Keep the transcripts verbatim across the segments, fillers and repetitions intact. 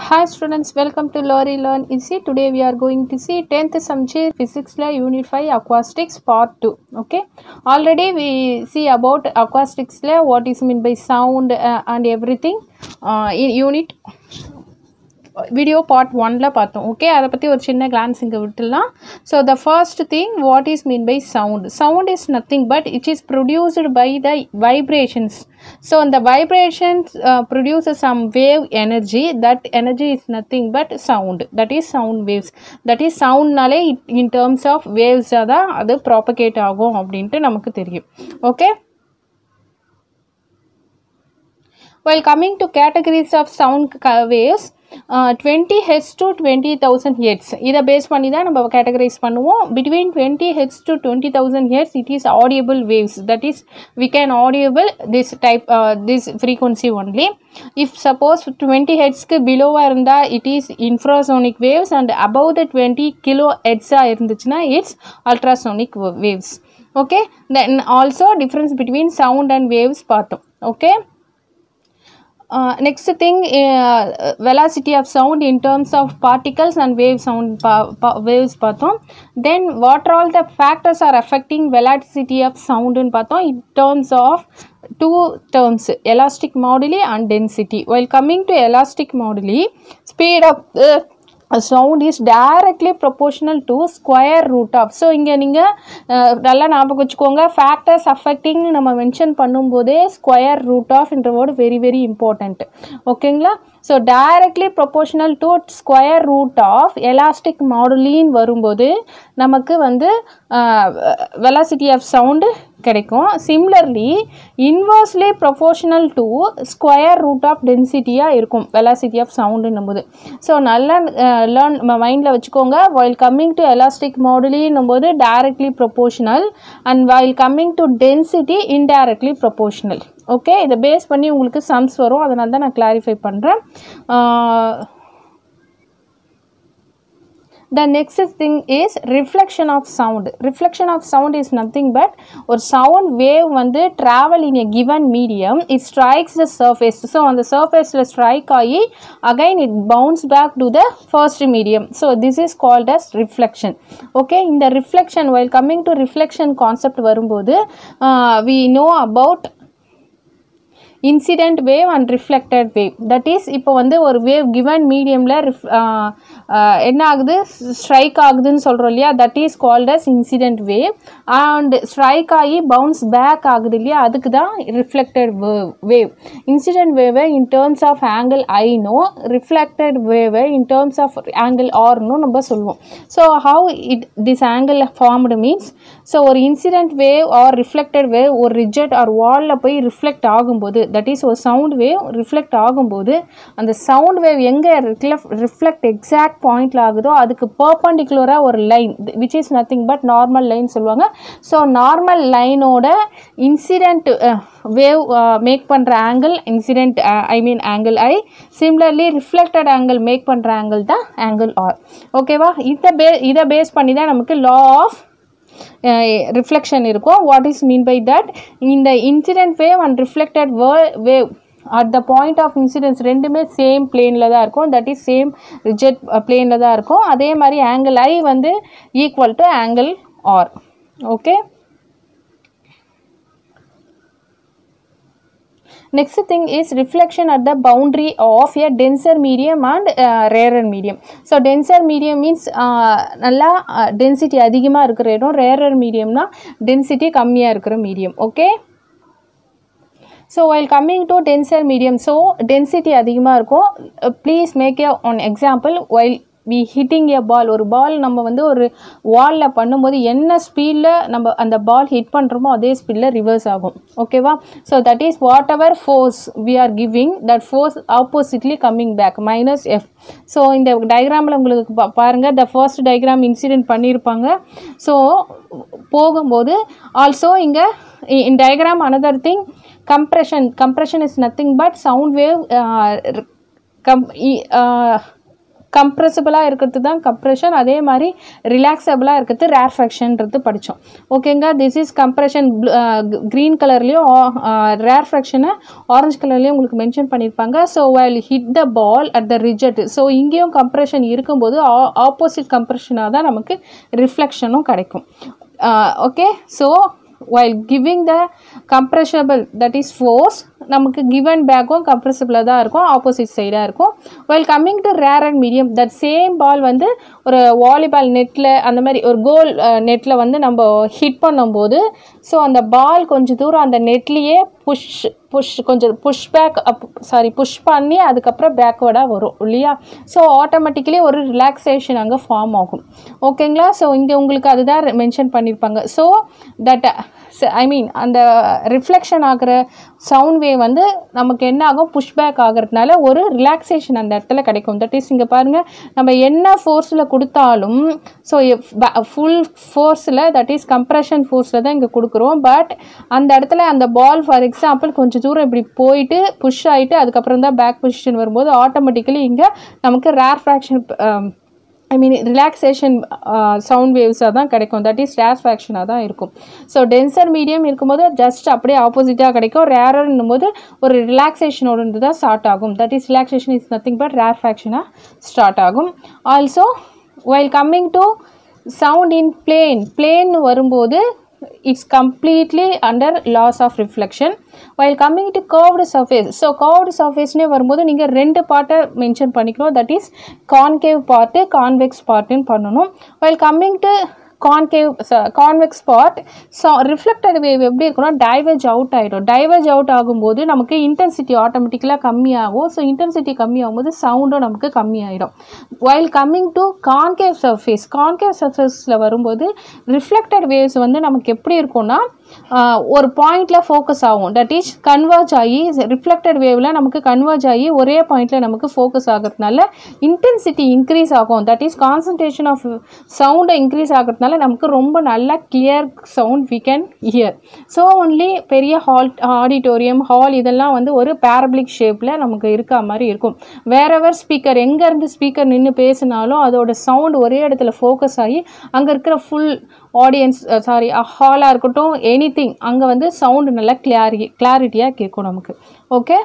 Hi students, welcome to Lori Learn Easy. Today we are going to see tenth Samchir Physics La Unit five Acoustics Part two. Okay, already we see about acoustics la what is meant by sound uh, and everything uh, in unit video part one la பார்த்தோம். Okay, அதை பற்றி ஒரு சின்ன glance இங்கே விட்டுலாம். So the first thing, what is mean by sound? Sound is nothing but it is produced by the vibrations. So the vibrations uh, produces some wave energy. That energy is nothing but sound. That is sound waves. That is sound நாலே in terms of waves தான் அது propagate ஆகும் அப்படின்ட்டு நமக்கு தெரியும். Okay. While coming to categories of sound waves, uh, twenty hertz to twenty thousand hertz. இதை base பண்ணி தான் நம்ம categorize பண்ணுவோம். Between twenty hertz to twenty thousand hertz, it is audible waves. That is, we can audible this type, uh, this frequency only. If suppose twenty hertz க்கு below இருந்தா, it is infrasonic waves, and above the twenty kilohertz இருந்துச்சுன்னா, it's ultrasonic waves. Okay. Then also difference between sound and waves பார்த்தோம். Okay. Uh, next thing, uh, velocity of sound in terms of particles and wave sound pa pa waves pathom. Then what are all the factors are affecting velocity of sound in pathom in terms of two terms, elastic moduli and density. While coming to elastic moduli, speed of uh, a sound is directly proportional to square root of. So இங்க நீங்க நல்லா ஞாபகம் வச்சுக்கோங்க, factors affecting நம்ம mention பண்ணும்போதே square root of என்ற word very very important. ஓகேங்களா? So directly proportional to square root of elastic moduli வரும்போது நமக்கு வந்து velocity of sound கிடைக்கும். Similarly, inversely proportional to square root of density இருக்கும் velocity of sound என்னும்போது. So நல்லா learn மைண்டில் வச்சுக்கோங்க. While coming to elastic moduli என்னும்போது directly proportional, and while coming to density indirectly proportional. Okay, இதை base பண்ணி உங்களுக்கு sums வரும், அதனால தான் நான் கிளாரிஃபை பண்ணுறேன். The next thing is reflection of sound. Reflection of sound is nothing but or sound wave வந்து travel in a given medium, it strikes the surface. So on the surface la strike ஆகி again it bounce back to the first medium. So this is called as reflection. Okay, in the reflection, while coming to reflection concept வரும்போது uh, we know about incident wave and reflected wave. That is, இப்போ வந்து ஒரு wave given mediumல என்ன ஆகுது, strike ஆகுதுன்னு சொல்கிறோம் இல்லையா, that is called as incident wave, and strike ஆகி bounce back ஆகுது இல்லையா, அதுக்கு தான் reflected wave. Incident wave in terms of angle I நோ, reflected wave in terms of angle R நோ நம்ம சொல்லுவோம். So how it this angle formed means, so ஒரு incident wave or reflected wave ஒரு ridge or wall போய் reflect ஆகும்போது, that is ஒரு sound wave reflect ஆகும்போது அந்த sound wave எங்கே reflect exact pointல ஆகுதோ அதுக்கு perpendicular ஒரு line which is nothing but normal line சொல்லுவாங்க. So normal line ஓட incident uh, wave uh, make பண்ற angle incident uh, I mean angle I, similarly reflected angle make பண்ற angle தான் angle R. ஓகேவா? இத பே இத பேஸ் பண்ணி தான் நமக்கு law of Uh, reflection இருக்கும். What is mean by that? In the incident wave and reflected wave at the point of incidence ரெண்டுமே சேம் பிளேனில் தான் இருக்கும், that is சேம் ரிஜெட் பிளேனில் தான் இருக்கும். அதே மாதிரி ஆங்கிள் I வந்து equal to angle R. Okay, next thing is reflection at the boundary of a denser medium and uh, rarer medium. So denser medium means நல்லா uh, density அதிகமாக இருக்கிற இடம், rarer mediumனா density கம்மியாக இருக்கிற medium. Okay. So while coming to denser medium, so density அதிகமாக இருக்கும். uh, please make a one example. While we hitting a ball, ஒரு பால் நம்ம வந்து ஒரு வாலில் பண்ணும்போது என்ன ஸ்பீடில் நம்ம அந்த பால் ஹிட் பண்ணுறோமோ அதே ஸ்பீடில் ரிவர்ஸ் ஆகும். ஓகேவா? So that is whatever force we are giving, that force oppositely coming back minus F. So இந்த டயக்ராமில் உங்களுக்கு பா பாருங்கள், த ஃபர்ஸ்ட் டயக்ராம் இன்சிடென்ட் பண்ணியிருப்பாங்க. ஸோ போகும்போது ஆல்சோ இங்கே in diagram another thing, compression. Compression is nothing but sound wave uh, com uh, கம்ப்ரெசிபிளாக இருக்கிறது தான் கம்ப்ரெஷன், அதே மாதிரி ரிலாக்ஸபிளாக இருக்கிறது ரேர்ஃபேக்ஷன்றது படித்தோம். ஓகேங்க, திஸ் இஸ் கம்ப்ரெஷன் க்ரீன் கலர்லேயும் ரேர்ஃபேக்ஷனை ஆரஞ்சு கலர்லேயும் உங்களுக்கு மென்ஷன் பண்ணியிருப்பாங்க. So while hit the ball at the racket, so இங்கேயும் கம்ப்ரெஷன் இருக்கும்போது ஆப்போசிட் கம்ப்ரெஷனாக தான் நமக்கு ரிஃப்ளெக்ஷனும் கிடைக்கும். Okay, so while giving the compressible that is force நமக்கு given பேக்கும் கம்ப்ரெசிபிளாக தான் இருக்கும், ஆப்போசிட் சைடாக இருக்கும். while coming to rare and medium, that same ball வந்து ஒரு வாலிபால் நெட்டில் அந்த மாதிரி ஒரு கோல் நெட்டில் வந்து நம்ம ஹிட் பண்ணும்போது ஸோ அந்த பால் கொஞ்சம் தூரம் அந்த நெட்லேயே புஷ் புஷ் கொஞ்சம் push back up sorry push பண்ணி அதுக்கப்புறம் பேக்வேர்டாக வரும் இல்லையா. ஸோ ஆட்டோமேட்டிக்கலி ஒரு ரிலாக்ஸேஷன் அங்கே ஃபார்ம் ஆகும். ஓகேங்களா, ஸோ இங்கே உங்களுக்கு அதுதான் மென்ஷன் பண்ணியிருப்பாங்க. ஸோ தட் ஐ மீன் அந்த ரிஃப்ளெக்ஷன் ஆகிற சவுண்ட் வேவ் வந்து நமக்கு என்ன ஆகும், புஷ்பேக் ஆகிறதுனால ஒரு ரிலாக்ஸேஷன் அந்த இடத்துல கிடைக்கும். தட் இஸ் இங்கே பாருங்கள், நம்ம என்ன ஃபோர்ஸில் கொடுத்தாலும் ஸோ ஃபுல் ஃபோர்ஸில் தட் இஸ் கம்ப்ரெஷன் ஃபோர்ஸில் தான் இங்கே கொடுக்குறோம். பட் அந்த இடத்துல அந்த பால் ஃபார் எக்ஸாம்பிள் கொஞ்சம் தூரம் இப்படி போயிட்டு புஷ் ஆகிட்டு அதுக்கப்புறம் தான் பேக் பொசிஷன் வரும்போது ஆட்டோமேட்டிக்கலி இங்கே நமக்கு ரேர்ஃபேக்ஷன் ஐ மீன் ரிலாக்ஸேஷன் சவுண்ட் வேவ்ஸாக தான் கிடைக்கும். தட் இஸ் ரேர்ஃபேக்ஷனாக தான் இருக்கும். ஸோ டென்சர் மீடியம் இருக்கும்போது ஜஸ்ட் அப்படியே ஆப்போசிட்டாக கிடைக்கும். ரேரர்னும் போது ஒரு ரிலாக்ஸேஷனோடு தான் ஸ்டார்ட் ஆகும். That is relaxation is nothing but ரேர்ஃபேக்ஷனாக ஸ்டார்ட் ஆகும். Also while coming to sound in plane, plane வரும்போது it's completely under loss of reflection. while coming to curved surface, so curved surface ne varumbodhu neenga rendu part mention panikrom, that is concave part convex part nu pannanum. while coming to concave convex part, so reflected wave எப்படி இருக்கும்னா diverge out ஆகிடும். Diverge out ஆகும்போது நமக்கு intensity ஆட்டோமேட்டிக்கலாக கம்மியாகும். So intensity கம்மியாகும்போது சவுண்டும் நமக்கு கம்மியாயிடும். while coming to concave surface, concave surfaceல வரும்போது reflected waves வந்து நமக்கு எப்படி இருக்கும்னா ஒரு பாயிண்டில் ஃபோக்கஸ் ஆகும். தட் இஸ் கன்வர்ஜ் ஆகி ரிஃப்ளெக்டட் வேவில் நமக்கு கன்வர்ஜ் ஆகி ஒரே பாயிண்டில் நமக்கு ஃபோக்கஸ் ஆகிறதுனால இன்டென்சிட்டி இன்க்ரீஸ் ஆகும். தட் இஸ் கான்சன்ட்ரேஷன் ஆஃப் சவுண்டை இன்க்ரீஸ் ஆகிறதுனால நமக்கு ரொம்ப நல்ல clear sound we can hear. So only பெரிய ஹால் ஆடிட்டோரியம் ஹால் இதெல்லாம் வந்து ஒரு பேரபிளிக் ஷேப்பில் நமக்கு இருக்க மாதிரி இருக்கும். வேறவர் ஸ்பீக்கர் எங்கேருந்து ஸ்பீக்கர் நின்று பேசினாலும் அதோட சவுண்ட் ஒரே இடத்துல ஃபோக்கஸ் ஆகி அங்கே இருக்கிற ஃபுல் ஆடியன்ஸ் சாரி ஹாலாக இருக்கட்டும் எனி திங் அங்கே வந்து சவுண்டு நல்லா கிளாரி கிளாரிட்டியாக கேட்கும் நமக்கு. ஓகே,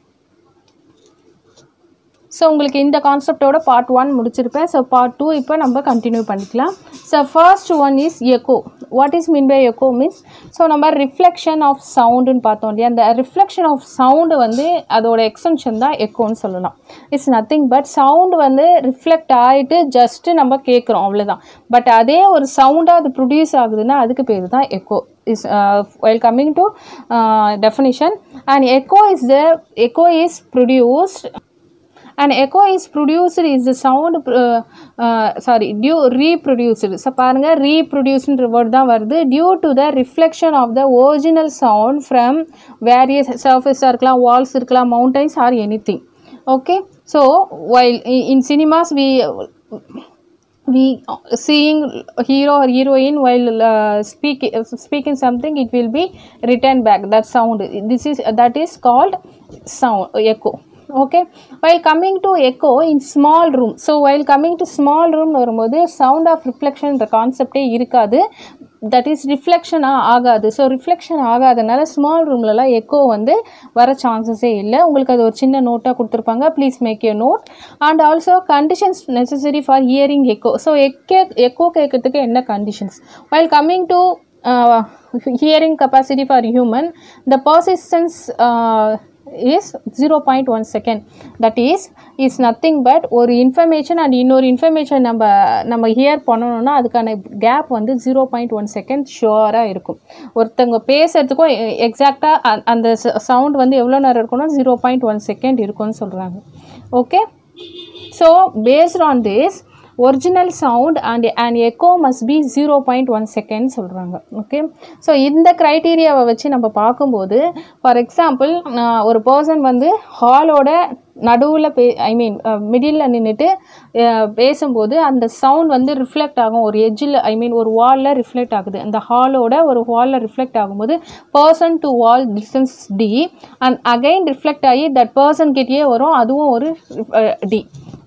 ஸோ உங்களுக்கு இந்த கான்செப்டோட பார்ட் ஒன் முடிச்சிருப்பேன். ஸோ பார்ட் டூ இப்போ நம்ம கண்டினியூ பண்ணிக்கலாம். So first one is echo. What is mean by echo means, so நம்ம ரிஃப்ளெக்ஷன் ஆஃப் சவுண்டுன்னு பார்த்தோம் இல்லையா. அந்த ரிஃப்ளெக்ஷன் ஆஃப் சவுண்டு வந்து அதோட எக்ஸ்டென்ஷன் தான் எக்கோன்னு சொல்லலாம். இட்ஸ் நத்திங் பட் சவுண்டு வந்து ரிஃப்ளெக்ட் ஆகிட்டு ஜஸ்ட்டு நம்ம கேட்குறோம் அவ்வளோதான். பட் அதே ஒரு சவுண்டாக அது ப்ரொடியூஸ் ஆகுதுன்னா அதுக்கு பேர் தான் echo. is uh, while coming to uh, definition, and echo is the echo is produced and echo is produced is the sound uh, uh, sorry due reproduced. so பாருங்க reproduced ன்ற word தான் வருது. due to the reflection of the original sound from various surfaces இருக்கலாம், walls இருக்கலாம், mountains or anything. okay, so while in cinemas we we seeing hero or heroine while uh, speak speaking something, it will be written back that sound. This is that is called sound echo. okay, while coming to echo in small room, so while coming to small room வரும்போது sound of reflection என்ற கான்செப்டே இருக்காது. That is reflection ஆகாது. So reflection ஆகாதனால small ரூம்லலாம் echo வந்து வர சான்சஸே இல்லை. உங்களுக்கு அது ஒரு சின்ன நோட்டாக கொடுத்துருப்பாங்க, please make you note. And also conditions necessary for hearing echo. So எக்கே எக்கோ கேட்கறதுக்கு என்ன conditions? while coming to uh, hearing capacity for human, the persistence uh, is zero point one second. that is is nothing but ஒரு information and இன்னொரு information நம்ம நம்ம hear பண்ணணும்னா அதுக்கான gap வந்து ஜீரோ பாயிண்ட் ஒன் செகண்ட் ஷுவராக இருக்கும். ஒருத்தவங்க பேசுறதுக்கும் எக்ஸாக்டாக அந்த சவுண்ட் வந்து எவ்வளோ நேரம் இருக்குன்னா ஜீரோ பாயிண்ட் ஒன் செகண்ட் இருக்கும்னு சொல்கிறாங்க. Okay, so based on this original sound and and echo must be zero point one second சொல்கிறாங்க. ஓகே, ஸோ இந்த க்ரைட்டீரியாவை வச்சு நம்ம பார்க்கும்போது ஃபார் எக்ஸாம்பிள் ஒரு பர்சன் வந்து ஹாலோட நடுவில் பே ஐ மீன் மிடில் நின்றுட்டு பேசும்போது அந்த சவுண்ட் வந்து ரிஃப்ளெக்ட் ஆகும் ஒரு எட்ஜில் ஐ மீன் ஒரு வாலில் ரிஃப்ளெக்ட் ஆகுது. அந்த ஹாலோட ஒரு வாலில் ரிஃப்ளெக்ட் ஆகும்போது person to wall distance D and again reflect ஆகி தட் பர்சன் கிட்டேயே வரும், அதுவும் ஒரு டி.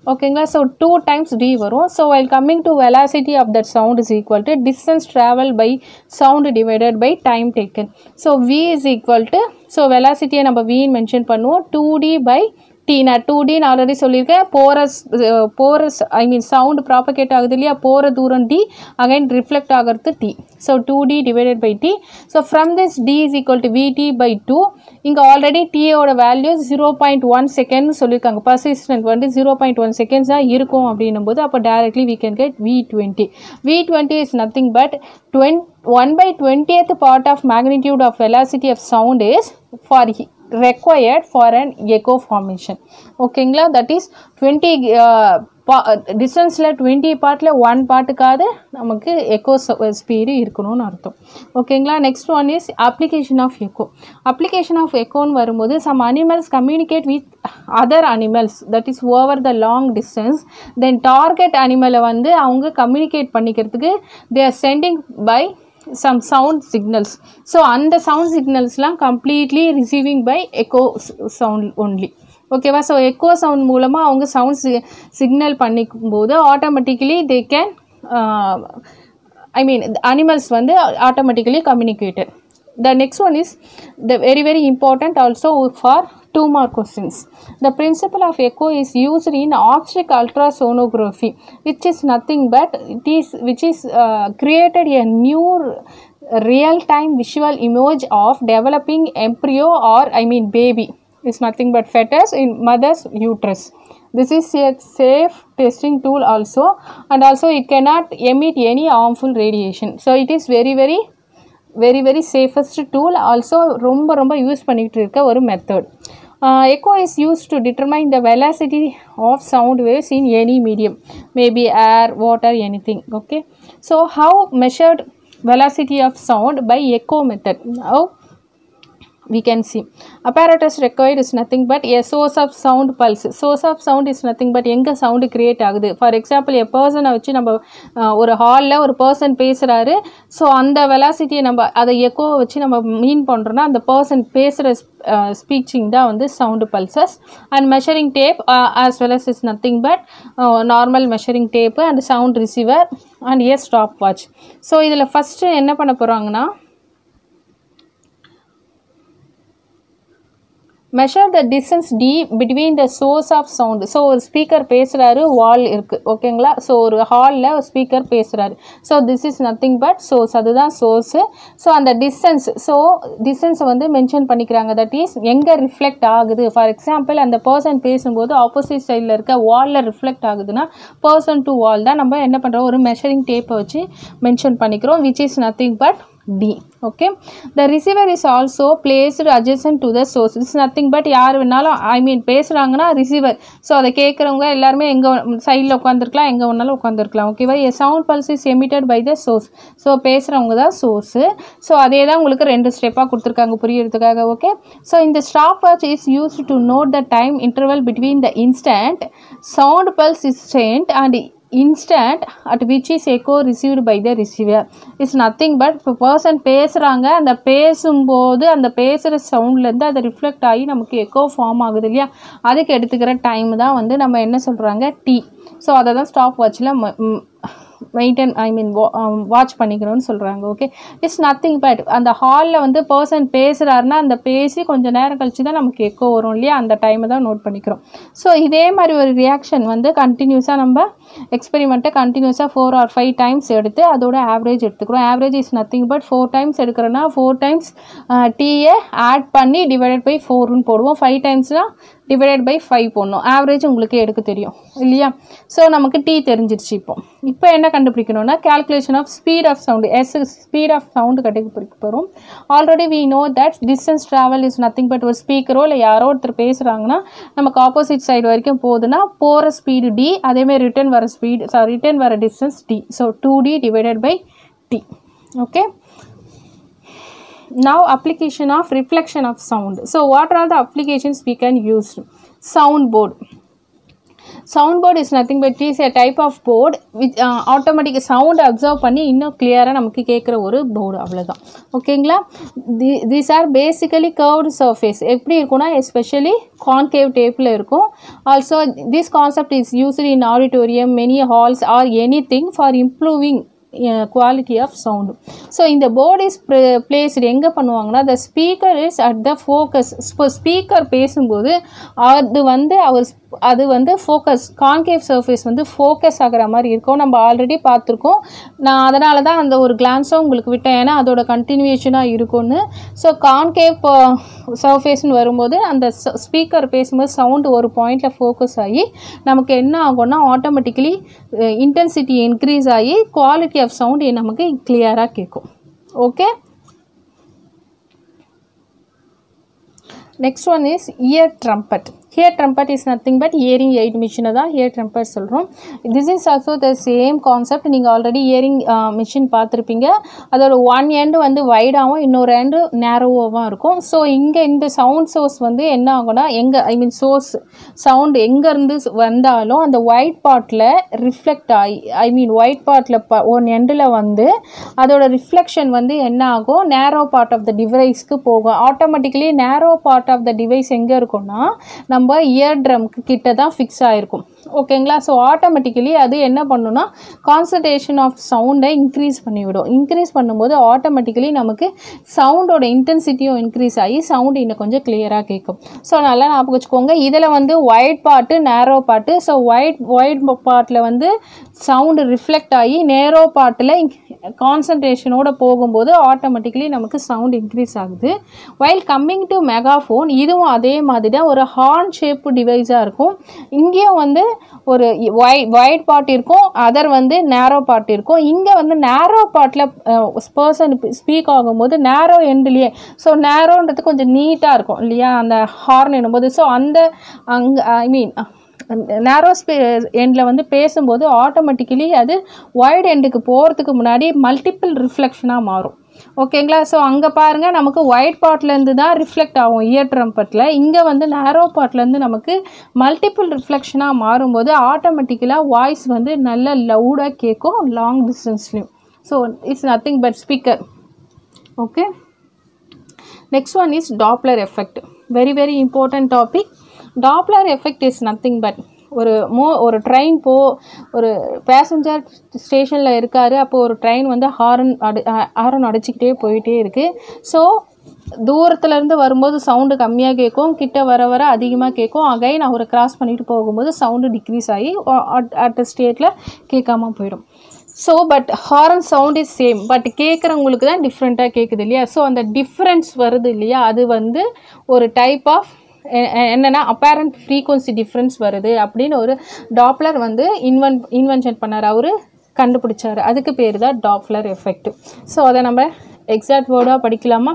ஓகேங்களா. ஸோ டூ டைம்ஸ் டி வரும். So while coming to velocity of that sound is equal to distance travel by sound divided by time taken. So v is equal to, so வெலாசிட்டியை நம்ம v mention பண்ணுவோம், two D by T. நான் two டின்னு already சொல்லியிருக்கேன். போகிற போகிற ஐ மீன் sound propagate ஆகுது இல்லையா, போகிற தூரம் டி, அகைன் ரிஃப்ளெக்ட் ஆகிறது D. So two D divided by T. So from this D is equal to VT by two. இங்கே ஆல்ரெடி டியோட value zero point one second சொல்லியிருக்காங்க. பர்சிஸ்டன்ட் வந்து ஜீரோ பாயிண்ட் ஒன் செகண்ட்ஸ் தான் இருக்கும் அப்படின்னும் போது அப்போ directly we can get V twenty. V twenty is nothing but டுவென் one by twentieth part of magnitude of velocity of sound is for required for an echo formation. ஓகேங்களா. That is twenty டிஸ்டன்ஸில் twenty பார்ட்டில் one பார்ட்டுக்காவது நமக்கு echo speed இருக்கணும்னு அர்த்தம். ஓகேங்களா. Next one is application of echo. Application of எக்கோன்னு வரும்போது some animals communicate with other animals, that is over the long distance. Then target அனிமலை வந்து அவங்க கம்யூனிகேட் பண்ணிக்கிறதுக்கு they are sending by some sound signals. So and the sound signals la completely receiving by echo sound only. ஓகேவா. So echo sound மூலமாக அவங்க sound signal பண்ணிக்கும் போது automatically they can I mean animals வந்து automatically communicated. The next one is the very very important also for two more questions. The principle of echo is used in optic ultrasonography, which is nothing but it is which is uh, created a new real time visual image of developing embryo or I mean baby. Is nothing but fetus in mother's uterus. This is a safe testing tool also, and also it cannot emit any harmful radiation. So it is very very very very safest tool, also ரொம்ப ரொம்ப use பண்ணிகிட்டு இருக்க ஒரு method. Echo is use to determine the velocity of sound waves in any medium, maybe air, water, any thing. Okay. So how measured velocity of sound by echo method? Now we can see apparatus required is nothing but a source of sound pulse. Source of sound is nothing but எங்கே sound create ஆகுது. For example a பர்சனை வச்சு நம்ம ஒரு ஹாலில் ஒரு person பேசுகிறாரு. So அந்த வெலாசிட்டியை நம்ம அதை எக்கோவை வச்சு நம்ம மீன் பண்ணுறோன்னா அந்த பர்சன் பேசுகிற ஸ்பீச்சிங் தான் வந்து sound pulses. And measuring tape as well as is nothing but normal measuring tape and sound receiver and a stop watch. So இதில் ஃபஸ்ட்டு என்ன பண்ண போகிறாங்கன்னா measure the distance d between the source of sound. So ஒரு speaker பேசுகிறாரு, wall இருக்குது. ஓகேங்களா. So ஒரு ஹாலில் ஒரு ஸ்பீக்கர் பேசுகிறாரு. So this is nothing but source, அதுதான் சோர்ஸு. ஸோ அந்த டிஸ்டன்ஸ், ஸோ டிஸ்டன்ஸை வந்து மென்ஷன் பண்ணிக்கிறாங்க. தட் இஸ் எங்கே ரிஃப்ளெக்ட் ஆகுது. ஃபார் எக்ஸாம்பிள் அந்த பர்சன் பேசும்போது ஆப்போசிட் சைடில் இருக்க வாலில் ரிஃப்ளெக்ட் ஆகுதுன்னா பர்சன் டு வால் தான் நம்ம என்ன பண்ணுறோம், ஒரு மெஷரிங் டேப்பை வச்சு மென்ஷன் பண்ணிக்கிறோம், which is nothing but D. Okay. The receiver is also placed adjacent to the source. It's nothing but யார் வேணாலும் ஐ மீன் பேசுகிறாங்கன்னா ரிசீவர். ஸோ அதை கேட்குறவங்க எல்லாருமே எங்கே சைடில் உட்காந்துருக்கலாம், எங்கே வேணாலும் உட்காந்துருக்கலாம். ஓகேவா. A sound pulse is emitted by the source. So பேசுகிறவங்க தான் சோர்ஸு. ஸோ அதே தான் உங்களுக்கு ரெண்டு ஸ்டெப்பாக கொடுத்துருக்காங்க புரியறதுக்காக. ஓகே. ஸோ இந்த stop watch is used to note the time interval between the instant sound pulse is sent and instant at which is echo received by the receiver. Is nothing but இப்போ person பேசுகிறாங்க, அந்த பேசும்போது அந்த பேசுகிற சவுண்ட்லேருந்து அதை reflect ஆகி நமக்கு echo form ஆகுது இல்லையா, அதுக்கு எடுத்துக்கிற டைம் தான் வந்து நம்ம என்ன சொல்கிறாங்க டி. ஸோ அதை தான் ஸ்டாப் வாட்சில் மெயின்டைன் ஐ மீன் வாட்ச் பண்ணிக்கணும்னு சொல்கிறாங்க. ஓகே. இட்ஸ் நத்திங் பட் அந்த ஹாலில் வந்து பர்சன் பேசுகிறாருன்னா அந்த பேசி கொஞ்சம் நேரம் கழிச்சு தான் நமக்கு எக்கோ வரும் இல்லையா, அந்த டைமை தான் நோட் பண்ணிக்கிறோம். ஸோ இதே மாதிரி ஒரு ரியாக்ஷன் வந்து கண்டினியூஸாக நம்ம எக்ஸ்பெரிமெண்ட்டை கண்டினியூஸாக ஃபோர் ஆர் ஃபைவ் டைம்ஸ் எடுத்து அதோட ஆவரேஜ் எடுத்துக்கிறோம். Average is nothing but four times எடுக்கிறோன்னா ஃபோர் டைம்ஸ் டீயை ஆட் பண்ணி டிவைடட் பை ஃபோர்னு போடுவோம். ஃபைவ் டைம்ஸ்னால் டிவைடட் பை ஃபைவ் போடணும். ஆவரேஜ் உங்களுக்கு எடுக்க தெரியும் இல்லையா. ஸோ நமக்கு டி தெரிஞ்சிருச்சு. இப்போ இப்போ என்ன கண்டுபிடிக்கணும்னா calculation of speed of sound, yes speed of sound கண்டுபிடிக்க போகிறோம். Already we know that distance travel is nothing but ஒரு ஸ்பீக்கரோ இல்லை யாரோ ஒருத்தர் பேசுகிறாங்கன்னா நமக்கு ஆப்போசிட் சைடு வரைக்கும் போகுதுன்னா போகிற ஸ்பீடு டி, அதேமாதிரி ரிட்டர்ன் வர ஸ்பீடு சாரி ரிட்டர்ன் வர distance D. So two D divided by T. Okay. Now application of reflection of sound. So what are the applications we can use? Sound board. Sound board is nothing but is a type of board which automatic sound observe பண்ணி இன்னும் கிளியராக நமக்கு கேட்குற ஒரு board, அவ்வளோதான். ஓகேங்களா? The these are basically curved surface. எப்படி இருக்குன்னா எஸ்பெஷலி கான்கேவ் டேப்பில் இருக்கும். Also this concept is used in auditorium, many halls are any thing for improving quality of sound. So in the board is placed எங்க பண்ணுவாங்கன்னா the speaker is at the focus. இப்போ speaker பேசும்போது அது வந்து அவர் அது வந்து ஃபோக்கஸ் கான்கேவ் சர்ஃபேஸ் வந்து ஃபோக்கஸ் ஆகிற மாதிரி இருக்கும். நம்ம ஆல்ரெடி பார்த்துருக்கோம். நான் அதனால தான் அந்த ஒரு கிளான்ஸாக உங்களுக்கு விட்டேன், ஏன்னா அதோட கண்டினியூஷனாக இருக்கும்னு. ஸோ கான்கேவ் சர்ஃபேஸ்னு வரும்போது அந்த ஸ்பீக்கர் பேசும்போது சவுண்டு ஒரு பாயிண்டில் ஃபோக்கஸ் ஆகி நமக்கு என்ன ஆகும்னா ஆட்டோமேட்டிக்கலி இன்டென்சிட்டி இன்க்ரீஸ் ஆகி குவாலிட்டி ஆஃப் சவுண்ட் நமக்கு கிளியராக கேட்கும். Okay, next one is ear trumpet. Ear trumpet is nothing but hearing aid machine தான் ear trumpet சொல்கிறோம். this is also the same concept. நீங்கள் ஆல்ரெடி hearing மிஷின் பார்த்துருப்பீங்க. அதோட one end வந்து வைடாகவும் இன்னொரு எண்டு நேரோவாகவும் இருக்கும். ஸோ இங்கே இந்த சவுண்ட் சோர்ஸ் வந்து என்ன ஆகும்னா எங்கே ஐ மீன் சோர்ஸ் சவுண்ட் எங்கேருந்து வந்தாலும் அந்த ஒயிட் பார்ட்டில் ரிஃப்ளெக்ட் ஆகி ஐ மீன் ஒயிட் பார்ட்டில் ப ஒன் எண்டில் வந்து அதோட ரிஃப்ளெக்ஷன் வந்து என்ன ஆகும் நேரோ பார்ட் ஆஃப் த டிவைஸ்க்கு போகும். ஆட்டோமேட்டிக்கலி நேரோ பார்ட் ஆஃப் த டிவைஸ் எங்கே இருக்கும்னா நம்ம இயர் ட்ரம்க்கு கிட்ட தான் ஃபிக்ஸ் ஆகிருக்கும். ஓகேங்களா? ஸோ ஆட்டோமேட்டிக்கலி அது என்ன பண்ணுன்னா கான்சன்ட்ரேஷன் ஆஃப் சவுண்டை இன்க்ரீஸ் பண்ணிவிடும். இன்க்ரீஸ் பண்ணும்போது ஆட்டோமேட்டிக்கலி நமக்கு சவுண்டோட இன்டென்சிட்டியும் இன்க்ரீஸ் ஆகி சவுண்டு இன்னும் கொஞ்சம் கிளியராக கேட்கும். ஸோ நல்லா ஞாபகம் வச்சுக்கோங்க. இதில் வந்து wide part narrow part. So wide wide பார்ட்டில் வந்து சவுண்டு ரிஃப்ளெக்ட் ஆகி நேரோ பார்ட்டில் கான்சன்ட்ரேஷனோட போகும்போது ஆட்டோமேட்டிக்கலி நமக்கு சவுண்ட் இன்க்ரீஸ் ஆகுது. வைல் கம்மிங் டு மெகாஃபோன், இதுவும் அதே மாதிரி தான் ஒரு ஹார்ன் ஷேப்பு டிவைஸாக இருக்கும். இங்கேயும் வந்து ஒரு ஒயிட் ஒயிட் பார்ட் இருக்கும், அதர் வந்து நேரோ பார்ட் இருக்கும். இங்கே வந்து நேரோ பார்ட்டில் பர்சன் ஸ்பீக் ஆகும்போது நேரோ எண்ட்லேயே, ஸோ நேரோன்றது கொஞ்சம் நீட்டாக இருக்கும் இல்லையா அந்த ஹார்ன் என்னும்போது. ஸோ அந்த அங்கே ஐ மீன் நேரோ ஸ்பே எண்டில் வந்து பேசும்போது ஆட்டோமேட்டிக்கலி அது ஒயிட் எண்டுக்கு போகிறதுக்கு முன்னாடி மல்டிபிள் ரிஃப்ளெக்ஷனாக மாறும். ஓகேங்களா? ஸோ அங்கே பாருங்கள் நமக்கு ஒயிட் பார்ட்லேருந்து தான் ரிஃப்ளெக்ட் ஆகும் இயர் ட்ரம்பட்டில். இங்கே வந்து நேரோ பார்ட்லேருந்து நமக்கு மல்டிபிள் ரிஃப்ளெக்ஷனாக மாறும்போது ஆட்டோமேட்டிக்கலாக வாய்ஸ் வந்து நல்ல லவுடாக கேட்கும் லாங் டிஸ்டன்ஸ்லையும். So it's nothing but speaker. Okay, next one is Doppler effect. Very very important topic. Doppler effect is nothing but ஒரு மோ ஒரு ட்ரெயின் போ ஒரு பேசஞ்சர் ஸ்டேஷனில் இருக்கார். அப்போது ஒரு ட்ரெயின் வந்து ஹாரன் அடி ஹாரன் அடிச்சுக்கிட்டே போயிட்டே இருக்குது. ஸோ தூரத்துலேருந்து வரும்போது சவுண்டு கம்மியாக கேட்கும், கிட்ட வர வர அதிகமாக கேட்கும். அகைன் அவரை கிராஸ் பண்ணிட்டு போகும்போது சவுண்டு டிக்ரீஸ் ஆகி அட் அ ஸ்டேட்டில் கேட்காம போயிடும். So but horn sound is same, but கேட்குறவங்களுக்கு தான் டிஃப்ரெண்ட்டாக கேட்குது இல்லையா? ஸோ அந்த டிஃப்ரென்ஸ் வருது இல்லையா, அது வந்து ஒரு டைப் ஆஃப் என்னென்னா அப்பேரண்ட் ஃப்ரீக்வன்சி டிஃப்ரென்ஸ் வருது அப்படின்னு ஒரு டாப்ளர் வந்து இன்வென் இன்வென்ஷன் பண்ணார், அவர் கண்டுபிடிச்சார். அதுக்கு பேர் தான் டாப்ளர் எஃபெக்ட். ஸோ அதை நம்ம எக்ஸாக்ட் வேர்டாக படிக்கலாமா?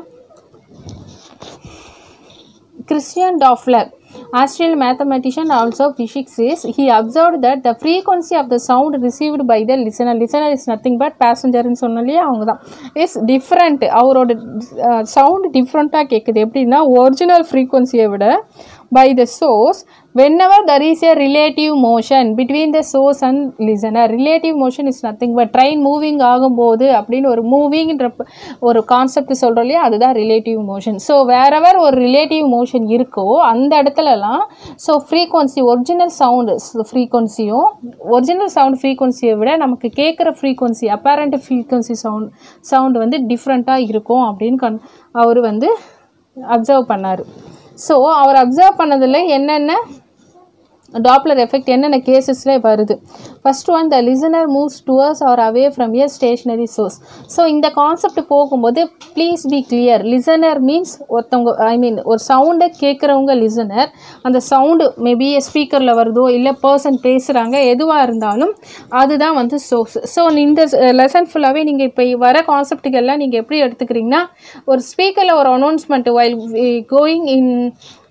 Christian Doppler, Austrian mathematician, also physicist, he observed that the frequency of the sound received by the listener, listener is nothing but passenger ன்னு சொன்னாலே அவங்க தான், is different. அவரோட சவுண்ட் டிஃப்ரெண்ட்டாக கேட்குது. எப்படின்னா ஒரிஜினல் ஃப்ரீக்வன்சியை விட by the source whenever there is a relative motion between the source and listener. Relative motion is nothing but train moving ஆகும்போது அப்படின்னு ஒரு மூவிங்ன்ற ஒரு கான்செப்ட் சொல்கிறோம் இல்லையா, அதுதான் ரிலேட்டிவ் மோஷன். ஸோ வேறவர் ஒரு ரிலேட்டிவ் மோஷன் இருக்கோ அந்த இடத்துலலாம் ஸோ ஃப்ரீக்வன்சி ஒரிஜினல் சவுண்டு ஃப்ரீக்வன்சியும் ஒரிஜினல் சவுண்ட் ஃப்ரீக்வன்சியை விட நமக்கு கேட்குற frequency apparent frequency sound sound வந்து டிஃப்ரெண்ட்டாக இருக்கும் அப்படின்னு கண் அவர் வந்து அப்சர்வ் பண்ணார். ஸோ அவர் அப்சர்வ் பண்ணதில் என்னென்ன டாப்ளர் எஃபெக்ட் என்னென்ன கேசஸில் வருது. First one, the listener moves towards or away from a stationary source. So இந்த கான்செப்ட் போகும்போது please be clear. Listener means ஒருத்தவங்க ஐ மீன் ஒரு சவுண்டை கேட்குறவங்க லிசனர். அந்த சவுண்டு மேபி ஸ்பீக்கரில் வருதோ இல்லை பர்சன் பேசுகிறாங்க, எதுவாக இருந்தாலும் அதுதான் வந்து சோர்ஸ். ஸோ இந்த லெசன் ஃபுல்லாகவே நீங்கள் இப்போ வர கான்செப்டுக்கெல்லாம் நீங்கள் எப்படி எடுத்துக்கிறீங்கன்னா, ஒரு ஸ்பீக்கரில் ஒரு announcement while going in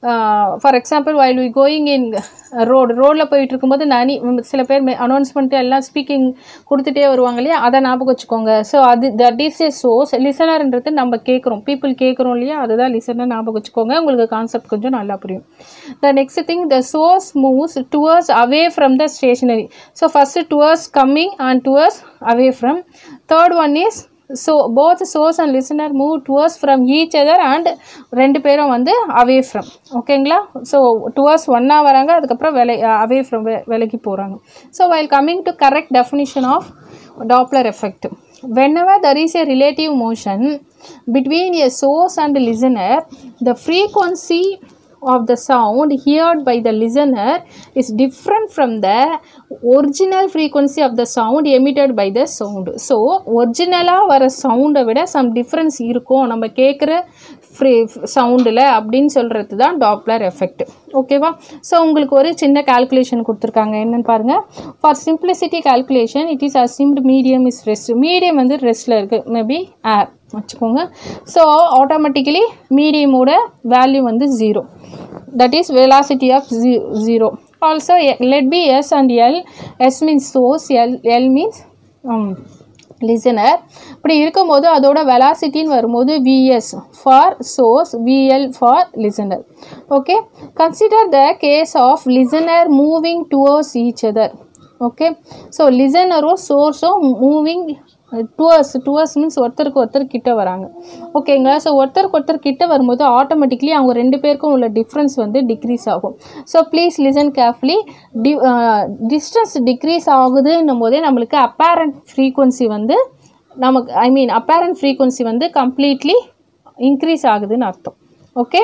for example while we going in road ரோடில் போயிட்டு இருக்கும்போது நனி சில பேர் அனௌன்ஸ்மெண்ட்டு எல்லாம் ஸ்பீக்கிங் கொடுத்துட்டே வருவாங்க இல்லையா, அதை ஞாபகம் வச்சுக்கோங்க. ஸோ அது தட் இஸ் ஏ சோர்ஸ். லிசனர்ன்றது நம்ம கேட்குறோம், பீப்புள் கேட்குறோம் இல்லையா, அதுதான் லிசனர். ஞாபகம் வச்சுக்கோங்க, உங்களுக்கு கான்செப்ட் கொஞ்சம் நல்லா புரியும். The next thing, the source moves towards away from the stationary. So first towards coming and towards away from. Third one is so both source and listener move towards from each other and ரெண்டு பேரும் வந்து away from. ஓகேங்களா? So towards ஒன்றா வராங்க, அதுக்கப்புறம் விலை away from விலைக்கு போகிறாங்க. ஸோ while coming to correct definition of Doppler effect, whenever there is a relative motion between a source and listener, the frequency of the sound heard by the listener is different from the original frequency of the sound emitted by the sound. So originala வர சவுண்டை விட some difference இருக்கும் நம்ம கேட்குற free சவுண்டில் அப்படின்னு சொல்கிறது தான் Doppler effect. ஓகேவா? ஸோ உங்களுக்கு ஒரு சின்ன கால்குலேஷன் கொடுத்துருக்காங்க, என்னென்னு பாருங்கள். For simplicity calculation, it is assumed medium is rest. Medium வந்து ரெஸ்ட்டில் இருக்குது, மேபி ஏர் வச்சுக்கோங்க. ஸோ ஆட்டோமேட்டிக்கலி மீடியமோட வேல்யூ வந்து zero, that is velocity of zero. Also let be S and L. S means source, L, L means um, listener. இப்படி இருக்கும்போது அதோட வெலாசிட்டின்னு வரும்போது Vs for source, Vl for listener. Okay, consider the case of listener moving towards each other. Okay, so listener or source moving towards. Towards means ஒருத்தருக்கு ஒருத்தர் கிட்ட வராங்க. ஓகேங்களா? So ஒருத்தருக்கு ஒருத்தர் கிட்ட வரும்போது ஆட்டோமேட்டிக்லி அவங்க ரெண்டு பேருக்கும் உள்ள டிஃப்ரென்ஸ் வந்து டிக்ரீஸ் ஆகும். So please listen carefully. The distance decrease ஆகுதுன்னும் போதே நம்மளுக்கு அப்பேரண்ட் ஃப்ரீக்வன்சி வந்து நமக்கு ஐ மீன் அப்பேரண்ட் ஃப்ரீக்வன்சி வந்து கம்ப்ளீட்லி இன்க்ரீஸ் ஆகுதுன்னு அர்த்தம். Okay,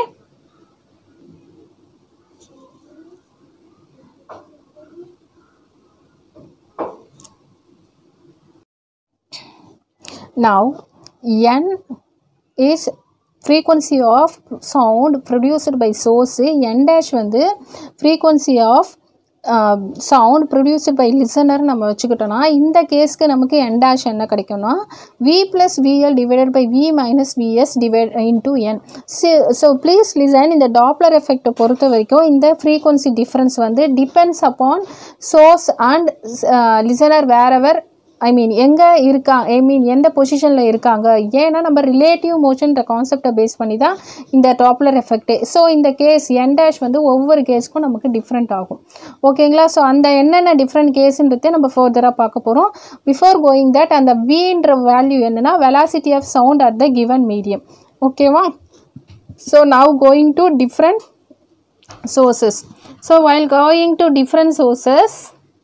now n is frequency of sound produced by source, n dash வந்து frequency of uh, sound produced by listener நம்ம வச்சுக்கிட்டோம்னா இந்த கேஸ்க்கு நமக்கு n dash என்ன கிடைக்கும்னா v plus vl divided by v minus vs divided into n. so, so please listen, இந்த Doppler effect பொறுத்த வரைக்கும் இந்த frequency difference வந்து depends upon source and uh, listener wherever ஐ மீன் எங்கே இருக்கா ஐ மீன் எந்த பொசிஷனில் இருக்காங்க. ஏன்னா நம்ம ரிலேட்டிவ் மோஷன்ற கான்செப்டை பேஸ் பண்ணி தான் இந்த டாப்லர் எஃபெக்டே. ஸோ இந்த கேஸ் என் டேஷ் வந்து ஒவ்வொரு கேஸ்க்கும் நமக்கு டிஃப்ரெண்ட் ஆகும். ஓகேங்களா? ஸோ அந்த என்னென்ன டிஃப்ரெண்ட் கேஸுன்றதே நம்ம ஃபர்தராக பார்க்க போகிறோம். பிஃபோர் கோயிங் தட், அந்த வின்ற வேல்யூ என்னென்னா velocity of sound at the given medium. ஓகேவா? So now going to different sources. So while going to different sources,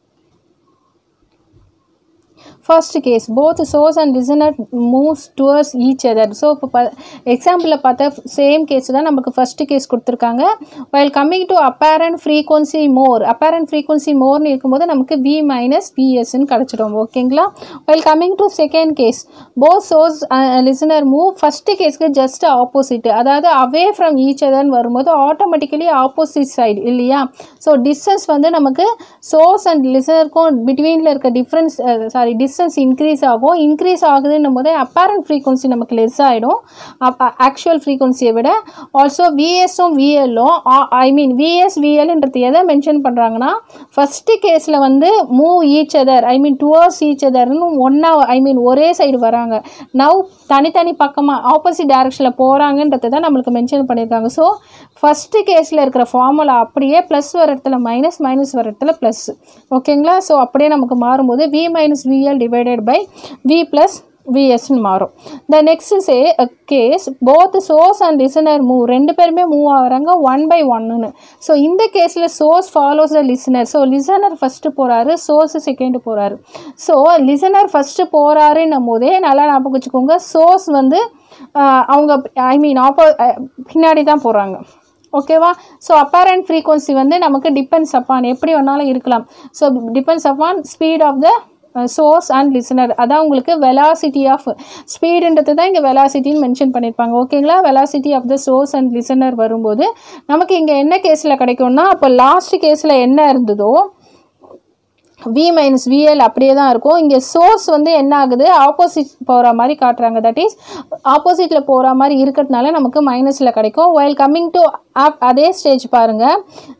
first case both source and listener moves towards each other. so இப்போ எக்ஸாம்பிளில் பார்த்தா same case தான் நமக்கு first case கொடுத்துருக்காங்க. while coming to apparent frequency more, apparent frequency moreன்னு இருக்கும்போது நமக்கு v minus vsன்னு கிடச்சிடும். ஓகேங்களா? while coming to second case both source and listener move, first கேஸ்க்கு ஜஸ்ட் ஆப்போசிட், அதாவது away from each otherன்னு வரும்போது ஆட்டோமேட்டிக்கலி ஆப்போசிட் சைடு இல்லையா? ஸோ டிஸ்டன்ஸ் வந்து நமக்கு சோர்ஸ் அண்ட் லிசனருக்கும் பிட்வீனில் இருக்க டிஃப்ரென்ஸ் சாரி டிஸ்டன்ஸ் இன்க்ரீஸ் ஆகும். இன்க்ரீஸ் ஆகுதுன்னும் போது அப்பேரண்ட் ஃப்ரீக்வன்சி நமக்கு லெஸ் ஆகிடும் ஆக்சுவல் ஃப்ரீக்வன்சியை விட. ஆல்சோ விஎஸும் விஎல்லும் ஐ மீன் விஎஸ் விஎல்ன்றது எதை மென்ஷன் பண்ணுறாங்கன்னா ஃபஸ்ட்டு கேஸில் வந்து move each other I mean towards each அதர்னு ஒன்றா ஐ மீன் ஒரே சைடு வராங்க. நவ் தனித்தனி பக்கமாக ஆப்போசிட் டைரக்ஷனில் போகிறாங்கன்றது தான் நம்மளுக்கு மென்ஷன் பண்ணியிருக்காங்க. ஸோ ஃபஸ்ட்டு கேஸில் இருக்கிற ஃபார்முலா அப்படியே ப்ளஸ் வர இடத்துல மைனஸ், மைனஸ் வர இடத்துல ப்ளஸ். ஓகேங்களா? ஸோ அப்படியே நமக்கு மாறும்போது V minus VL divided by v plus vs ன்னு மாறும். the next is a case both source and listener move, ரெண்டு பேருமே மூவ் ஆகுறாங்க ஒன் பை ஒன்னு. ஸோ இந்த கேஸில் source follows the listener. So listener first போகிறாரு, source செகண்ட் போகிறாரு. ஸோ லிசனர் ஃபஸ்ட்டு போகிறாருன்னும் போதே நல்லா ஞாபகம் வச்சுக்கோங்க, source வந்து அவங்க ஐ மீன் ஆப்போ பின்னாடி தான் போகிறாங்க. ஓகேவா? ஸோ அப்பேரண்ட் ஃப்ரீக்வன்சி வந்து நமக்கு டிபெண்ட்ஸ் அப்பான் எப்படி வேணாலும் இருக்கலாம். So depends upon speed of the source and listener. அதான் உங்களுக்கு வெலாசிட்டி ஆஃப் ஸ்பீடுன்றது தான் இங்கே வெலாசிட்டின்னு மென்ஷன் பண்ணியிருப்பாங்க. ஓகேங்களா? Velocity of the source and listener வரும்போது நமக்கு இங்கே என்ன கேஸில் கிடைக்கும்னா, அப்போ லாஸ்ட் கேஸில் என்ன இருந்ததோ V minus V L அப்படியே தான் இருக்கும். இங்கே சோர்ஸ் வந்து என்ன ஆகுது, ஆப்போசிட் போகிற மாதிரி காட்டுறாங்க. தட் இஸ் ஆப்போசிட்டில் போகிற மாதிரி இருக்கிறதுனால நமக்கு மைனஸில் கிடைக்கும். while coming to up அதே ஸ்டேஜ் பாருங்கள்.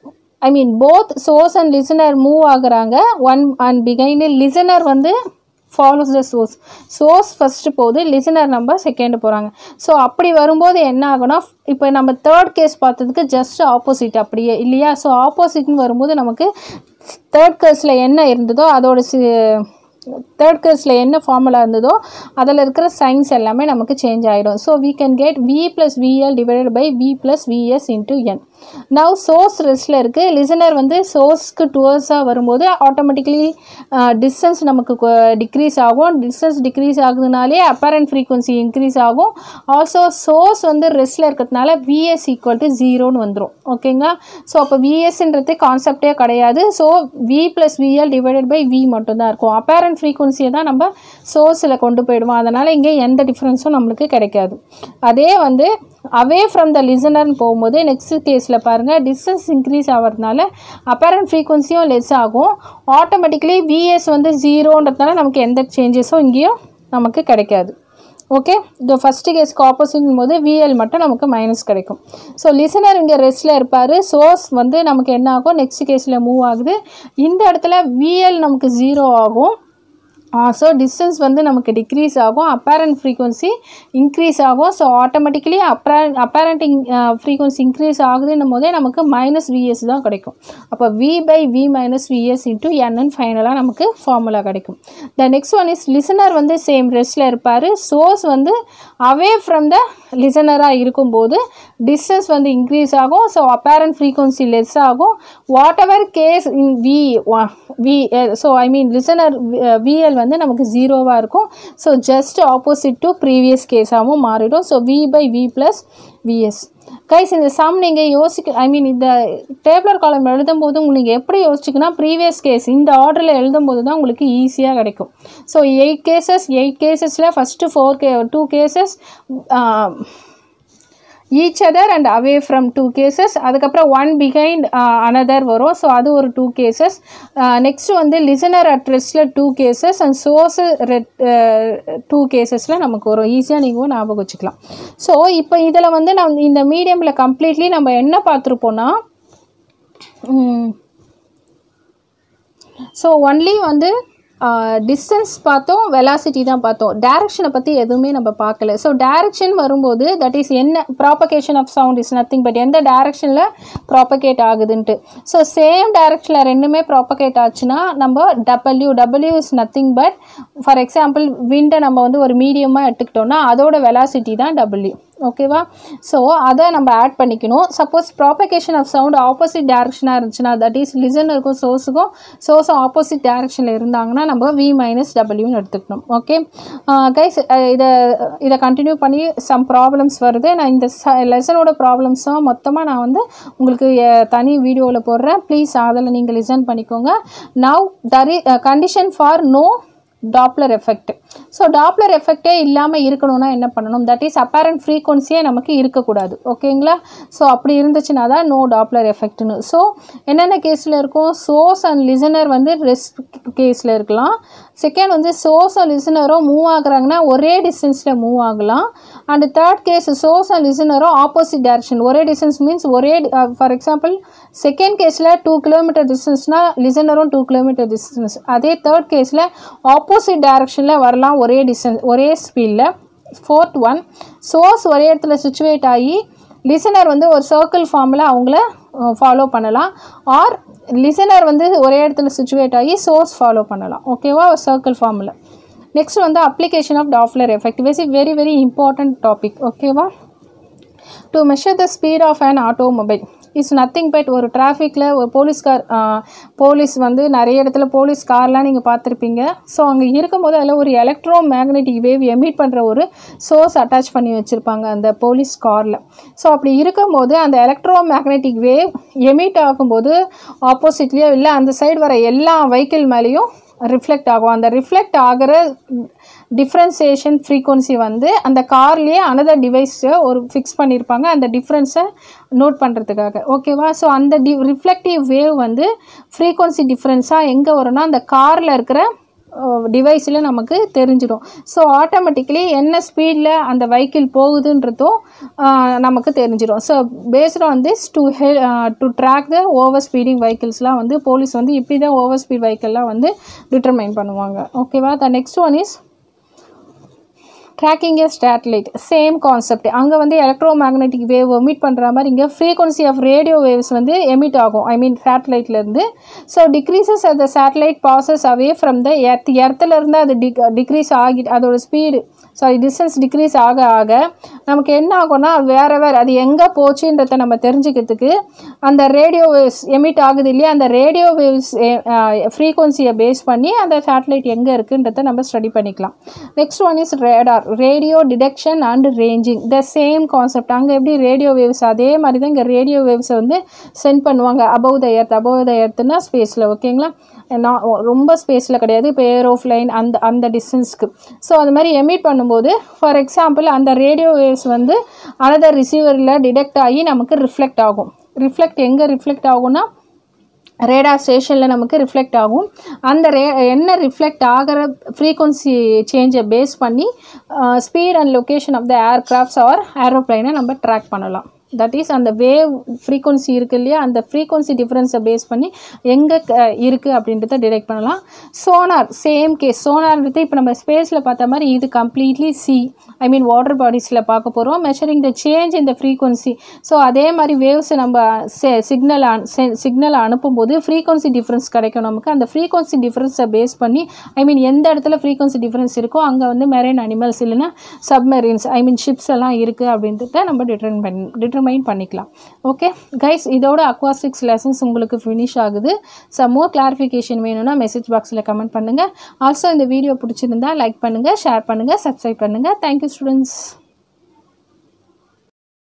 I mean both source and listener move ஆகுறாங்க. ஒன் அண்ட் பிகைண்ட் லிசனர் வந்து follows the source. source first போகுது, லிசனர் நம்ம செகண்ட் போகிறாங்க. ஸோ அப்படி வரும்போது என்ன ஆகும்னா, இப்போ நம்ம தேர்ட் கேஸ் பார்த்ததுக்கு ஜஸ்ட் ஆப்போசிட் அப்படியே இல்லையா. ஸோ ஆப்போசிட்னு வரும்போது நமக்கு தேர்ட் கேஸில் என்ன இருந்ததோ அதோட சி தேர்ட் கேஸில் என்ன ஃபார்முலா இருந்ததோ அதில் இருக்கிற சைன்ஸ் எல்லாமே நமக்கு சேஞ்ச் ஆகிடும். So we can get V plus V L divided by V plus V S into N. now source ரெஸ்ட்டில் இருக்குது. லிசனர் வந்து சோர்ஸ்க்கு டுவர்ஸாக வரும்போது ஆட்டோமேட்டிக்கலி டிஸ்டன்ஸ் நமக்கு டிக்ரீஸ் ஆகும். டிஸ்டன்ஸ் டிக்ரீஸ் ஆகுதுனாலே அப்பரண்ட் ஃப்ரீக்வன்சி இன்க்ரீஸ் ஆகும். ஆல்சோ சோர்ஸ் வந்து ரெஸ்ட்டில் இருக்கிறதுனால விஎஸ் ஈக்குவல் டு ஜீரோன்னு வந்துடும். ஓகேங்களா. ஸோ அப்போ விஎஸ்ன்றது கான்செப்டே கிடையாது. So V plus V L divided by V மட்டும்தான் இருக்கும். அப்பரண்ட் ஃப்ரீக்வன்சியை தான் நம்ம சோர்ஸில் கொண்டு போயிடுவோம். அதனால் இங்கே எந்த டிஃப்ரென்ஸும் நம்மளுக்கு கிடைக்காது. அதே வந்து அவே ஃப்ரம் த லிசனர்னு போகும்போது நெக்ஸ்ட் கேஸில் பாருங்கள், டிஸ்டன்ஸ் இன்க்ரீஸ் ஆகிறதுனால அப்பரண்ட் ஃப்ரீக்வன்சியும் லெஸ் ஆகும். ஆட்டோமேட்டிக்கலி விஎஸ் வந்து ஜீரோன்றதுனால நமக்கு எந்த சேஞ்சஸும் இங்கேயும் நமக்கு கிடைக்காது. ஓகே, இந்த ஃபஸ்ட்டு கேஸ்க்கு ஆப்போசிட்டும் போது விஎல் மட்டும் நமக்கு மைனஸ் கிடைக்கும். ஸோ லிசனர் இங்கே ரெஸ்ட்டில் இருப்பார். சோர்ஸ் வந்து நமக்கு என்ன ஆகும், நெக்ஸ்ட் கேஸில் மூவ் ஆகுது. இந்த இடத்துல விஎல் நமக்கு ஜீரோ ஆகும். ஸோ டிஸ்டன்ஸ் வந்து நமக்கு டிக்ரீஸ் ஆகும், அப்பேரண்ட் ஃப்ரீக்வன்சி இன்க்ரீஸ் ஆகும். So automatically apparent apparent in frequency increase ஆகுதுன்னும் போதே நமக்கு மைனஸ் விஎஸ் தான் கிடைக்கும். அப்போ V by V minus VS into N ஃபைனலாக நமக்கு ஃபார்முலா கிடைக்கும். The next one is listener வந்து சேம் ரெஸ்ட்டில் இருப்பார். சோர்ஸ் வந்து அவே ஃப்ரம் த லிசனராக இருக்கும்போது டிஸ்டன்ஸ் வந்து இன்க்ரீஸ் ஆகும். ஸோ அப்பேரண்ட் ஃப்ரீக்வன்சி லெஸ் ஆகும். Whatever case in V V so I mean listener VL வந்து நமக்கு ஜீரோவாக இருக்கும். So just opposite to previous கேஸாகவும் மாறிடும். So V by V plus VS. Guys இந்த சம் நீங்கள் யோசிக்க ஐ மீன் இந்த டேபிளர் காலம் எழுதும்போது நீங்கள் எப்படி யோசிச்சிங்கன்னா, ப்ரீவியஸ் கேஸ் இந்த ஆர்டரில் எழுதும்போது தான் உங்களுக்கு ஈஸியாக கிடைக்கும். ஸோ எயிட் கேசஸ் எயிட் கேசஸில் ஃபஸ்ட்டு ஃபோர் கே two cases each other and away from two cases. அதுக்கப்புறம் one behind uh, another வரும். ஸோ அது ஒரு டூ கேசஸ். நெக்ஸ்ட்டு வந்து லிசனர் அட் ரெஸ்ட்டில் டூ கேசஸ் அண்ட் சோர்ஸ் ரெட் டூ கேசஸில் நமக்கு வரும். ஈஸியாக நீங்கள் ஞாபகம் வச்சுக்கலாம். ஸோ இப்போ இதில் வந்து நம்ம இந்த மீடியமில் கம்ப்ளீட்லி நம்ம என்ன பார்த்துருப்போன்னா, ஸோ ஒன்லி வந்து டிஸ்டன்ஸ் பார்த்தோம், வெலாசிட்டி தான் பார்த்தோம். டைரக்ஷனை பற்றி எதுவுமே நம்ம பார்க்கல. ஸோ டைரக்ஷன் வரும்போது தட் இஸ் என்ன propagation of sound is nothing but எந்த டைரக்ஷனில் ப்ராபகேட் ஆகுதுன்ட்டு. ஸோ சேம் டைரக்ஷனில் ரெண்டுமே ப்ராபகேட் ஆச்சுன்னா நம்ம W W is nothing but for example விண்டை நம்ம வந்து ஒரு மீடியமாக எடுத்துக்கிட்டோம்னா அதோட வெலாசிட்டி தான் டபிள்யூ. ஓகேவா. ஸோ அதை நம்ம ஆட் பண்ணிக்கணும். Suppose propagation of sound opposite டைரக்ஷனாக இருந்துச்சுன்னா தட் இஸ் லிசனருக்கும் சோர்ஸுக்கும் சோர்ஸும் ஆப்போசிட் டைரக்ஷனில் இருந்தாங்கன்னா நம்ம வி மைனஸ் டபிள்யூன்னு எடுத்துக்கணும். ஓகே கைஸ், இதை இதை கண்டினியூ பண்ணி சம் ப்ராப்ளம்ஸ் வருது. நான் இந்த லெசனோட ப்ராப்ளம்ஸும் மொத்தமாக நான் வந்து உங்களுக்கு தனி வீடியோவில் போடுறேன். ப்ளீஸ் அதில் நீங்கள் லிசன் பண்ணிக்கோங்க. Now there is condition for no Doppler effect. So Doppler எஃபெக்டே இல்லாமல் இருக்கணும்னா என்ன பண்ணணும், தட் இஸ் அப்பேரண்ட் ஃப்ரீக்வன்சியே நமக்கு இருக்கக்கூடாது. ஓகேங்களா. ஸோ அப்படி இருந்துச்சுன்னா தான் நோ டாப்ளர் எஃபெக்ட்னு. ஸோ என்னென்ன கேஸில் இருக்கும், சோர்ஸ் அண்ட் லிசனர் வந்து ரெஸ்ட் கேஸில் இருக்கலாம். செகண்ட் வந்து சோர்ஸ் அண்ட் லிசனரும் மூவ் ஆகுறாங்கன்னா ஒரே டிஸ்டன்ஸில் மூவ் ஆகலாம். And third case source and லிசனரும் ஆப்போசிட் டைரக்ஷன். ஒரே டிஸ்டன்ஸ் மீன்ஸ் ஒரே ஃபார் எக்ஸாம்பிள் செகண்ட் கேஸில் டூ கிலோமீட்டர் டிஸ்டன்ஸ்னால் லிசனரும் டூ கிலோமீட்டர் டிஸ்டன்ஸ். அதே தேர்ட் கேஸில் ஆப்போசிட் டைரக்ஷனில் வரலாம் ஒரே டிஸ்டன்ஸ் ஒரே ஸ்பீடில். ஃபோர்த் ஒன் சோர்ஸ் ஒரே இடத்துல சிச்சுவேட் ஆகி லிசனர் வந்து ஒரு சர்க்கிள் ஃபார்மில் அவங்கள ஃபாலோ பண்ணலாம். ஆர் லிசனர் வந்து ஒரே இடத்துல சிச்சுவேட் ஆகி சோர்ஸ் ஃபாலோ பண்ணலாம். ஓகேவா, ஒரு சர்க்கிள் ஃபார்மில். நெக்ஸ்ட் வந்து application of Doppler effect. Very very very important topic. ஓகேவா. To measure the speed of an automobile is nothing but ஒரு டிராஃபிக்கில் ஒரு போலீஸ் கார் போலீஸ் வந்து நிறைய இடத்துல போலீஸ் கார்லாம் நீங்கள் பார்த்துருப்பீங்க. ஸோ அங்கே இருக்கும்போது அதில் ஒரு எலக்ட்ரோ மேக்னெட்டிக் வேவ் எமிட் பண்ணுற ஒரு சோர்ஸ் அட்டாச் பண்ணி வச்சுருப்பாங்க அந்த போலீஸ் காரில். ஸோ அப்படி இருக்கும்போது அந்த எலக்ட்ரோ மேக்னெட்டிக் வேவ் எமிட் ஆகும்போது ஆப்போசிட்லேயோ இல்லை அந்த சைடு வர எல்லா வெஹிக்கிள் மேலேயும் ரிஃப்ளெக்ட் ஆகும். அந்த ரிஃப்ளெக்ட் ஆகிற டிஃப்ரென்சியேஷன் ஃப்ரீக்வன்சி வந்து அந்த கார்லேயே அனதர் டிவைஸை ஒரு ஃபிக்ஸ் பண்ணியிருப்பாங்க அந்த டிஃப்ரென்ஸை நோட் பண்ணுறதுக்காக. ஓகேவா? ஸோ அந்த டி ரிஃப்ளெக்டிவ் வேவ் வந்து ஃப்ரீக்வன்சி டிஃப்ரென்ஸாக எங்கே வரும்னா அந்த காரில் இருக்கிற டிவைஸில் நமக்கு தெரிஞ்சிடும். ஸோ ஆட்டோமேட்டிக்கலி என்ன ஸ்பீடில் அந்த வெஹிக்கிள் போகுதுன்றதும் நமக்கு தெரிஞ்சிடும். So based on this to he to track the over speeding வெஹிக்கிள்ஸ்லாம் வந்து போலீஸ் வந்து இப்படி தான் ஓவர் ஸ்பீட் வெஹிக்கிள்லாம் வந்து டிட்டர்மைன் பண்ணுவாங்க. ஓகேவா? The next one is tracking a satellite. Same concept. அங்கே வந்து எலக்ட்ரோ மேக்னெட்டிக் வேவ் எமிட் பண்ணுற மாதிரி இங்கே ஃப்ரீக்வன்சி ஆஃப் ரேடியோ வேவ்ஸ் வந்து எமிட் ஆகும். ஐ மீன் சேட்டலைட்லேருந்து. So decreases at the satellite passes away from the earth. எர்த்துலேருந்து அது டிக் டிக்ரீஸ் ஆகி அதோட ஸ்பீடு சாரி டிஸ்டன்ஸ் டிக்ரீஸ் ஆக ஆக நமக்கு என்ன ஆகும்னா வேறு வேறு அது எங்கே போச்சுன்றதை நம்ம தெரிஞ்சுக்கிறதுக்கு அந்த ரேடியோ வேவ்ஸ் எமிட் ஆகுது இல்லையா அந்த ரேடியோ வேவ்ஸ் ஃப்ரீக்வன்சியை பேஸ் பண்ணி அந்த சேட்டலைட் எங்கே இருக்குன்றதை நம்ம ஸ்டடி பண்ணிக்கலாம். Next one is radar. Radio detection and ranging. The same concept. அங்கே எப்படி ரேடியோ வேவ்ஸ் அதே மாதிரி தான் இங்கே ரேடியோ வேவ்ஸை வந்து சென்ட் பண்ணுவாங்க above the earth. Above the எர்த்துனா ஸ்பேஸில். ஓகேங்களா? நான் ரொம்ப ஸ்பேஸில் கிடையாது, இப்போ ஏரோஃப்ளைன் அந்த அந்த டிஸ்டன்ஸ்க்கு. ஸோ அது மாதிரி எமிட் பண்ணும்போது ஃபார் எக்ஸாம்பிள் அந்த ரேடியோ வேவ்ஸ் வந்து அனதர் ரிசீவரில் டிடெக்ட் ஆகி நமக்கு ரிஃப்ளெக்ட் ஆகும். ரிஃப்ளெக்ட் எங்கே ரிஃப்ளெக்ட் ஆகும்னா ரேடார் ஸ்டேஷனில் நமக்கு ரிஃப்ளெக்ட் ஆகும். அந்த ரே என்ன ரிஃப்ளெக்ட் ஆகிற ஃப்ரீக்வன்சி சேஞ்சை பேஸ் பண்ணி speed and location of the aircrafts or ஏரோப்ளைனை நம்ம ட்ராக் பண்ணலாம். தட் இஸ் அந்த வேவ் ஃப்ரீக்வன்சி இருக்குது இல்லையா அந்த ஃப்ரீக்வன்சி டிஃப்ரென்ஸை பேஸ் பண்ணி எங்கே இருக்குது அப்படின்றத டிடெக்ட் பண்ணலாம். Sonar same case. சோனார்ன்றது இப்போ நம்ம ஸ்பேஸில் பார்த்த மாதிரி இது completely sea I mean water பாடிஸில் பார்க்க போகிறோம். மெஷரிங் த சேஞ்ச் இந்த ஃப்ரீக்வன்சி. ஸோ அதே மாதிரி வேவ்ஸை நம்ம சிக்னல் சிக்னலை அனுப்பும்போது ஃப்ரீக்வன்சி டிஃப்ரென்ஸ் கிடைக்கும் நமக்கு. அந்த ஃப்ரீக்வன்சி டிஃப்ரென்ஸை பேஸ் பண்ணி ஐ மீன் எந்த இடத்துல ஃப்ரீக்வன்சி டிஃப்ரென்ஸ் இருக்கோ அங்கே வந்து மெரைன் அனிமல்ஸ் இல்லைன்னா சப்மெரின்ஸ் ஐ மீன் ஷிப்ஸ் எல்லாம் இருக்குது அப்படின்றத நம்ம டிட்டர்மைன் பண்ணி டிட்டர்மைன் பண்ணிக்கலாம். ஓகே கைஸ், இதோட அக்வாஸ்டிக்ஸ் லெசன்ஸ் உங்களுக்கு ஃபினிஷ் ஆகுது. ஸோ மோர் கிளாரிஃபிகேஷன் வேணும்னா மெசேஜ் பாக்ஸில் கமெண்ட் பண்ணுங்கள். ஆல்சோ இந்த வீடியோ பிடிச்சிருந்தா லைக் பண்ணுங்கள், ஷேர் பண்ணுங்கள், சப்ஸ்கிரைப் பண்ணுங்கள். Thank you students.